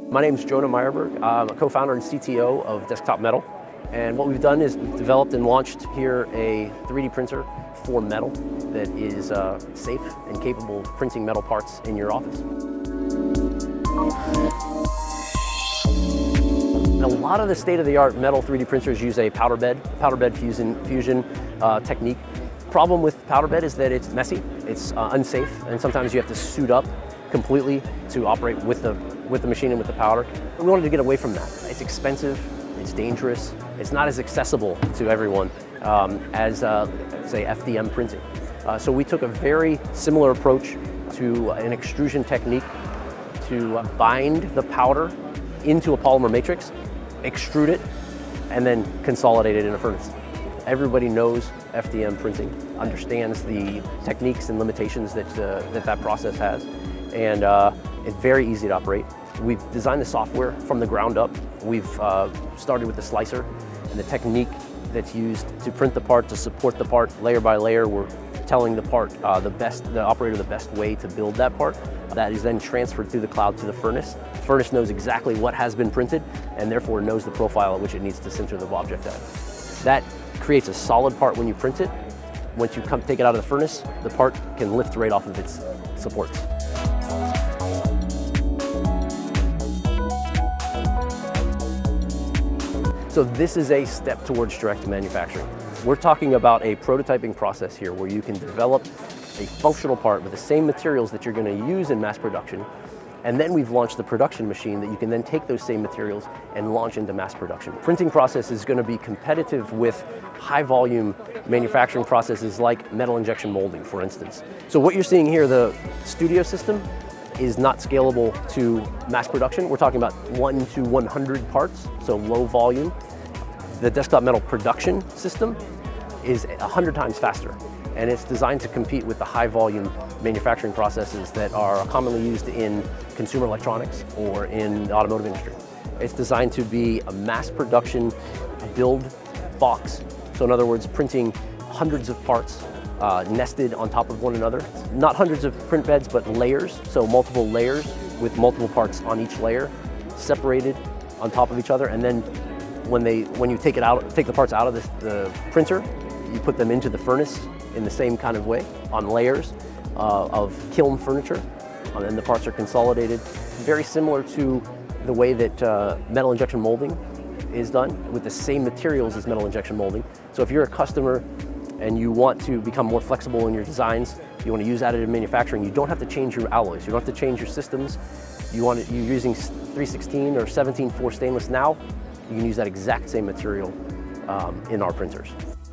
My name is Jonah Meyerberg. I'm a co-founder and CTO of Desktop Metal. And what we've done is developed and launched here a 3D printer for metal that is safe and capable of printing metal parts in your office. A lot of the state-of-the-art metal 3D printers use a powder bed fusion technique. Problem with powder bed is that it's messy, it's unsafe, and sometimes you have to suit up completely to operate with the machine and with the powder. We wanted to get away from that. It's expensive, it's dangerous, it's not as accessible to everyone as, say, FDM printing. So we took a very similar approach to an extrusion technique to bind the powder into a polymer matrix, extrude it, and then consolidate it in a furnace. Everybody knows FDM printing, understands the techniques and limitations that that process has, and it's very easy to operate. We've designed the software from the ground up. We've started with the slicer and the technique that's used to print the part, to support the part layer by layer. We're telling the operator the best way to build that part. That is then transferred through the cloud to the furnace. The furnace knows exactly what has been printed and therefore knows the profile at which it needs to center the object at. That creates a solid part when you print it. Once you take it out of the furnace, the part can lift right off of its supports. So this is a step towards direct manufacturing. We're talking about a prototyping process here where you can develop a functional part with the same materials that you're going to use in mass production, and then we've launched the production machine that you can then take those same materials and launch into mass production. Printing process is going to be competitive with high volume manufacturing processes like metal injection molding, for instance. So what you're seeing here, the studio system, is not scalable to mass production. We're talking about 1 to 100 parts, so low volume. The Desktop Metal production system is 100 times faster, and it's designed to compete with the high volume manufacturing processes that are commonly used in consumer electronics or in the automotive industry. It's designed to be a mass production build box. So in other words, printing hundreds of parts nested on top of one another. Not hundreds of print beds, but layers, so multiple layers with multiple parts on each layer, separated on top of each other, and then when you take the parts out of the printer, you put them into the furnace in the same kind of way, on layers of kiln furniture, and then the parts are consolidated. Very similar to the way that metal injection molding is done, with the same materials as metal injection molding. So if you're a customer and you want to become more flexible in your designs, you want to use additive manufacturing, you don't have to change your alloys, you don't have to change your systems. You're using 316 or 17.4 stainless now, you can use that exact same material in our printers.